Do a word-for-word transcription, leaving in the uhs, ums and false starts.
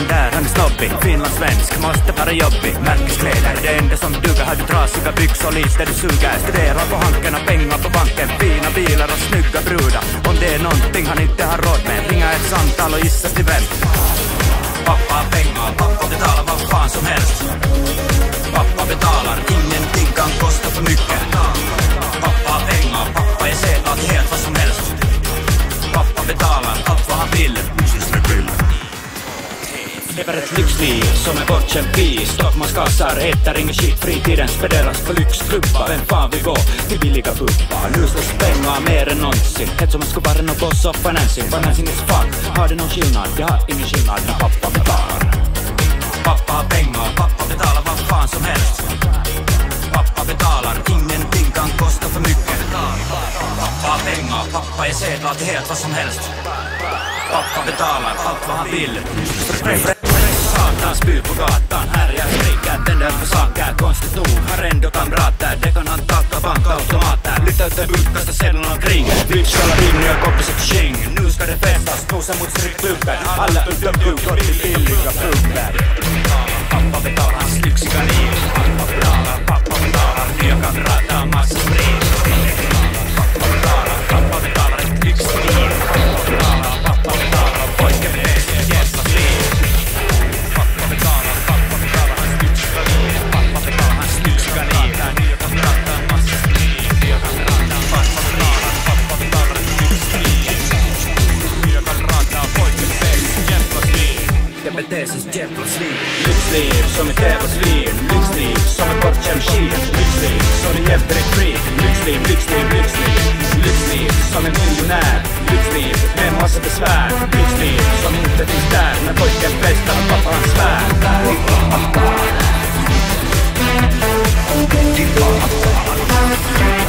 den där, han är snobbig. Finlandssvensk, måste vara jobbig. Märkeskläder, det enda som duger. Har du trasiga byxor, lite du suger. Studerar på hanken och pengar på banken. Fina bilar och snygga brudar. Om det är någonting han inte har råd med, ringa ett samtal och gissa till vem. Pappa har pengar, pappa betalar vad fan som helst. Pappa betalar, ingenting kan kosta för mycket. Pappa har pengar, pappa är sedlar till helt vad som helst. Pappa betalar allt vad han vill. Lever ett lyxliv som är bortkänd vis. Stockmanskasar, äter ingen skit. Fritiden spenderas på lyxklubbar. Vem fan vill gå till billiga bubbar? Nu slås pengar mer än någonsin. Helt som man skulle vara någon boss of financing. Financing is fuck. Har det någon skillnad? Jag har ingen skillnad när pappa betalar. Pappa har pengar, pappa betalar vad fan som helst. Pappa betalar, ingenting kan kosta för mycket. Pappa har pengar, pappa är sedlar till helt vad som helst. Pappa betalar allt vad han vill. Satan spyr på gatan, här jag skriker, tänder på saker. Konstigt nog har ändå kamrater. Det kan han tacka bankautomater. Lyfta ut en bud, kasta sedlarna omkring. Lyxkalla vin och kompis och tjing. Nu ska det festas, nosa mot strykklubben. Alla utom du går till billiga pubber. Pappa betalar hans lyxiga liv. Pappa betalar, pappa betalar. Nya kamrater, massa sprit. Pappa betalar, pappa betalar ett lyxliv. Pappa betalar, pappa betalar. Pojken med ett jävla liv. Pappa betalar, pappa betalar hans lyxiga liv. Pappa betalar hans lyxiga liv. Nya kamrater, massa sprit. Nya kamrater, pappa betalar. Pappa betalar ett lyxliv. Nya kamrater, pojken med ett jävla liv. Det beter sig jävlas liv. Lyxliv som ett jävlas liv. Lyxliv som ett bortkänd skit. Lyxliv som en jävligt fri. Lyxliv, lyxliv, lyxliv. Lyxliv som en miljonär. Lyxliv med en massa besvär. Lyxliv som inte finns där när pojken festar och pappa hans svär. Din pappa.